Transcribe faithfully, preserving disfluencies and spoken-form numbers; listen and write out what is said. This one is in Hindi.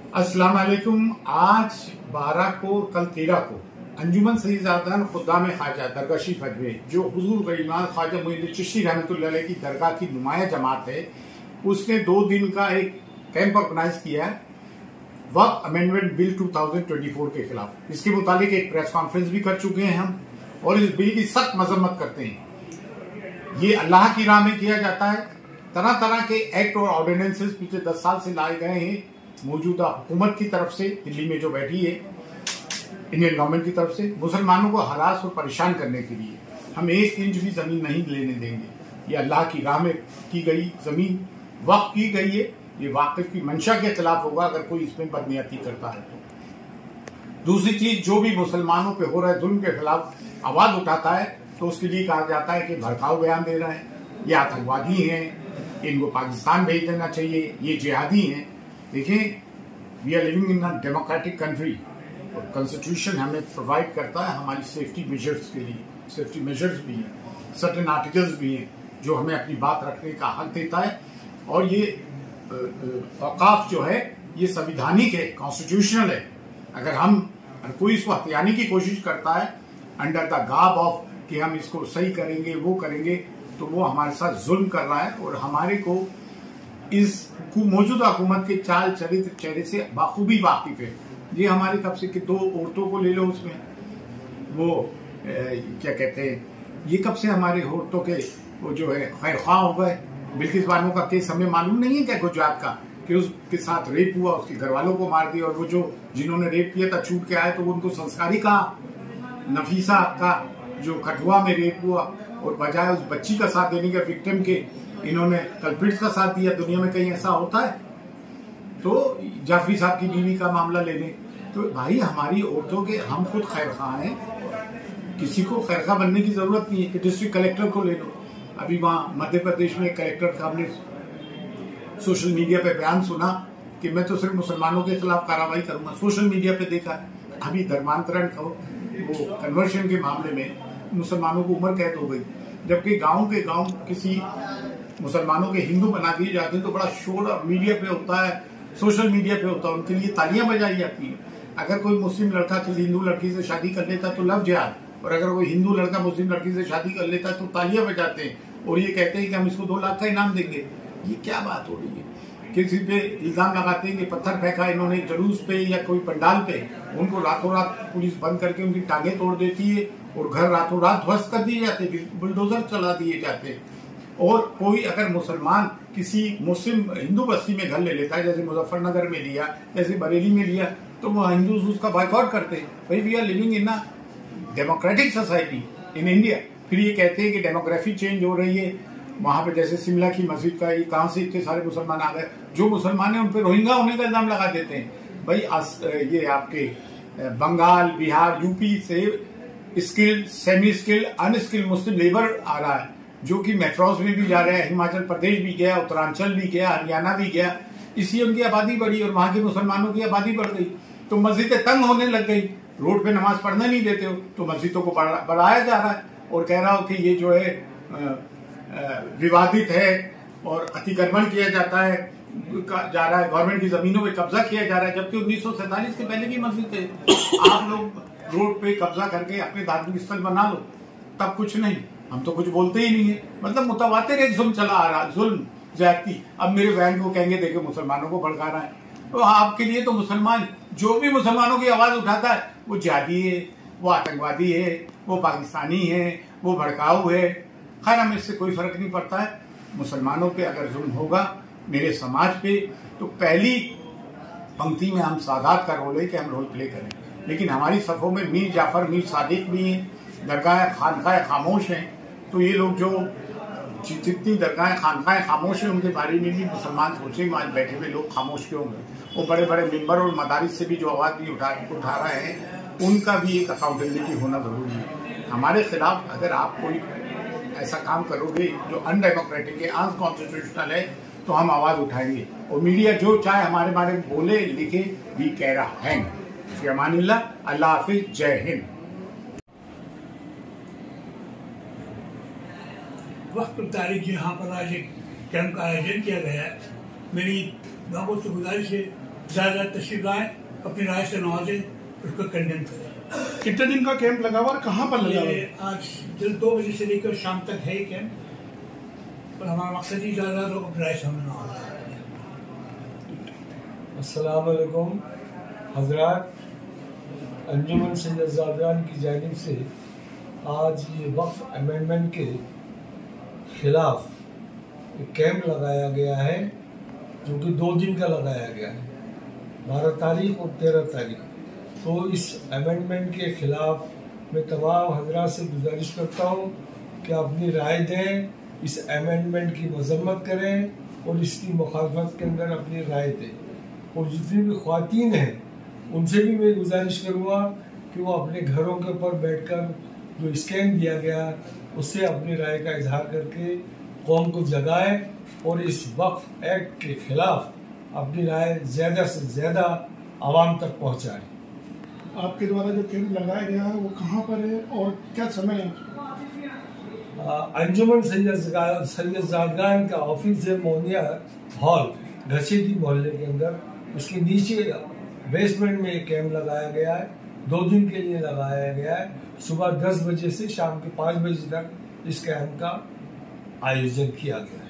अस्सलाम वालेकुम। आज बारह को, कल तेरह को अंजुमन सईदान खुद्दाम ख्वाजा दरगाह शरीफ अजमेर, जो हुजूर गरीबान ख्वाजा मोइनुद्दीन चिश्ती रहमतुल्लाह अलैह की दरगाह की नुमाया जमात है, उसने दो दिन का एक कैंप ऑर्गेनाइज किया है वक्त अमेंडमेंट बिल दो हज़ार चौबीस के खिलाफ। इसके मुतालिक एक प्रेस कॉन्फ्रेंस भी कर चुके हैं हम, और इस बिल की सख्त मजम्मत करते हैं। ये अल्लाह की राह में किया जाता है। तरह तरह के एक्ट और ऑर्डिनेंसेस पिछले दस साल से लाए गए हैं मौजूदा हुकूमत की तरफ से, दिल्ली में जो बैठी है इंडियन गवर्नमेंट की तरफ से, मुसलमानों को हरास और परेशान करने के लिए। हम एक इंच भी जमीन नहीं लेने देंगे। ये अल्लाह की राह में की गई जमीन वक्त की गई है। ये वाक़िफ की मंशा के खिलाफ होगा अगर कोई इसमें बदनियती करता है तो। दूसरी चीज, जो भी मुसलमानों पे हो रहा है जुल्म के खिलाफ आवाज उठाता है तो उसके लिए कहा जाता है कि भड़काऊ बयान दे रहा है, ये आतंकवादी हैं, इनको पाकिस्तान भेज देना चाहिए, ये जिहादी हैं। देखिए, we are living in a democratic country और कॉन्स्टिट्यूशन हमें प्रोवाइड करता है हमारी सेफ्टी मेजर्स के लिए। सेफ्टी मेजर्स भी हैं, सर्टेन आर्टिकल्स भी हैं जो हमें अपनी बात रखने का हक देता है। और ये औकाफ जो है ये संविधानिक है, कॉन्स्टिट्यूशनल है। अगर हम अगर कोई इसको हथियाने की कोशिश करता है अंडर द गाब ऑफ कि हम इसको सही करेंगे, वो करेंगे, तो वो हमारे साथ जुल्म कर रहा है और हमारे को इस मौजूदा हुकूमत के चाल चरित्र चेहरे से बाखूबी वाकिफ है। ये हमारे कब से कि दो औरतों को ले लो, उसमें वो ए, क्या कहते हैं, ये कब से हमारे औरतों के वो जो है खैर ख्वाह हो गए। बिल्किस बानो का केस हमें मालूम नहीं है क्या गुजरात का, कि उसके साथ रेप हुआ, उसके घर वालों को मार दिया, और वो जो जिन्होंने रेप किया था छूट के आए तो उनको संस्कारी कहा। नफीसा का जो कठुआ में रेप हुआ और बजाय उस बच्ची का साथ देने के विक्टिम के इन्होंने कल्प्रिट्स का साथ दिया। दुनिया में कहीं ऐसा होता है? तो जाफरी साहब की बीवी का मामला ले लें तो भाई हमारी औरतों के हम खुद खैर खा हैं, किसी को खैर खा बनने की जरूरत नहीं है। कि डिस्ट्रिक्ट कलेक्टर को ले लो, अभी वहां मध्य प्रदेश में कलेक्टर साहब ने सोशल मीडिया पे बयान सुना कि मैं तो सिर्फ मुसलमानों के खिलाफ कार्रवाई करूंगा। सोशल मीडिया पे देखा अभी धर्मांतरण को, वो कन्वर्शन के मामले में मुसलमानों को उम्र कैद हो गई, जबकि गांव के गांव किसी मुसलमानों के हिंदू बना दिए जाते हैं तो बड़ा शोर मीडिया पे होता है, सोशल मीडिया पे होता है, उनके लिए तालियां बजाई जाती है। अगर कोई मुस्लिम लड़का किसी हिंदू लड़की से शादी कर लेता तो लव जिहाद, और अगर कोई हिंदू लड़का मुस्लिम लड़की से शादी कर लेता तो तालियां बजाते हैं और ये कहते हैं कि हम इसको दो लाख का इनाम देंगे। ये क्या बात हो रही है? किसी पे इल्जाम लगाते हैं कि पत्थर फेंका इन्होंने जुलूस पे या कोई पंडाल पे, उनको रातों रात पुलिस बंद करके उनकी टांगे तोड़ देती है और घर रातों रात ध्वस्त कर दिए जाते हैं, बुलडोजर चला दिए जाते हैं। और कोई अगर मुसलमान किसी मुस्लिम हिंदू बस्ती में घर ले लेता है, जैसे मुजफ्फरनगर में लिया, जैसे बरेली में लिया, तो वो हिंदू उसका बॉयकॉट करते हैं। भाई we are living in a democratic society in India. फिर ये कहते हैं कि डेमोग्राफी चेंज हो रही है वहां पे, जैसे शिमला की मस्जिद का, ये कहां से इतने सारे मुसलमान आ गए? जो मुसलमान है उन पर रोहिंगा होने का इल्जाम लगा देते हैं। भाई ये आपके बंगाल, बिहार, यूपी से skilled, semi skilled, unskilled Muslim labour आ रहा है, जो कि मेट्रोज में भी जा रहे हैं। हिमाचल प्रदेश भी गया, उत्तरांचल भी गया, हरियाणा भी गया। इसलिए उनकी आबादी बढ़ी और वहां के मुसलमानों की आबादी बढ़ गई तो मस्जिदें तंग होने लग गई। रोड पे नमाज पढ़ने नहीं देते हो तो मस्जिदों को बढ़ाया जा रहा है और कह रहा हो कि ये जो है विवादित है और अतिक्रमण किया जाता है, जा रहा है, गवर्नमेंट की जमीनों पे कब्जा किया जा रहा है, जबकि उन्नीस सौ सैतालीस के पहले की मस्जिद है। आप लोग रोड पे कब्जा करके अपने धार्मिक स्थल बना लो, तब कुछ नहीं, हम तो कुछ बोलते ही नहीं है। मतलब मुतवातिर एक जुल्म चला आ रहा, जुल्म ज्यादती। अब मेरे बहन को कहेंगे देखो मुसलमानों को भड़का रहा है, तो आपके लिए तो मुसलमान जो भी मुसलमानों की आवाज उठाता है वो जिहादी है, वो आतंकवादी है, वो पाकिस्तानी है, वो भड़काऊ है। खैर हमें इससे कोई फर्क नहीं पड़ता है। मुसलमानों पे अगर जुल्म होगा मेरे समाज पे, तो पहली पंक्ति में हम सादात का रोल है कि हम रोल प्ले करें। लेकिन हमारी सफों में मीर जाफर, मीर सादिक भी हैं, दरगाह खानकाह खामोश हैं। तो ये लोग जो जितनी दरगाह खानकाह खामोश है उनके बारे में भी मुसलमान सोचेंगे आज बैठे हुए लोग खामोश क्यों होंगे। वो बड़े बड़े मिंबर और मदारिस से भी जो आवाज भी उठा उठा रहे हैं उनका भी एक अकाउंटेबिलिटी होना जरूरी है। हमारे खिलाफ अगर आप कोई ऐसा काम करोगे जो अनडेमोक्रेटिक है, अनकॉन्स्टिट्यूशनल है, तो हम आवाज उठाएंगे और मीडिया जो चाहे हमारे बारे में बोले लिखे भी कह रहा है। फी अमानिल्लाह, अल्लाह हाफिज, जय हिंद। वक्त तारीख यहाँ पर आज एक कैंप का आयोजन किया गया है। मेरी लोगों से गुजारिश है ज़्यादा तशरीफ लाएं, अपनी राय से नवाजें, उसको कंडेम करें। कितने दिन का कैंप लगा हुआ और कहाँ पर लगा हुआ? आज दिन दो बजे से लेकर शाम तक है कैंप, और हमारा मकसद ही ज़्यादा लोग अपनी राय से हमें नवाजें। अस्सलाम वालेकुम हज़रात, अंजुमन सैयद ज़ादरान की जानिब से आज ये वक्फ अमेंडमेंट के खिलाफ एक कैंप लगाया गया है, जो कि दो दिन का लगाया गया है, बारह तारीख और तेरह तारीख। तो इस अमेंडमेंट के खिलाफ मैं तमाम हज़रात से गुजारिश करता हूँ कि अपनी राय दें, इस अमेंडमेंट की मजम्मत करें और इसकी मुखालफत के अंदर अपनी राय दें। और जितनी भी ख्वातीन हैं उनसे भी मैं गुजारिश करूँगा कि वो अपने घरों के ऊपर बैठकर जो स्कैन दिया गया उससे अपनी राय का इजहार करके कौम को जगाएं और इस वक्फ एक्ट के खिलाफ अपनी राय ज़्यादा से ज़्यादा आवाम तक पहुँचाएं। आपके द्वारा जो कैंप लगाया गया है वो कहाँ पर है और क्या समय है? अंजुमन सैयद सैयद ज़ादरान का ऑफिस है मोनिया हॉल, घसीटी मोहल्ले के अंदर, उसके नीचे बेसमेंट में एक कैंप लगाया गया है। दो दिन के लिए लगाया गया है, सुबह दस बजे से शाम के पाँच बजे तक इस कैंप का आयोजन किया गया है।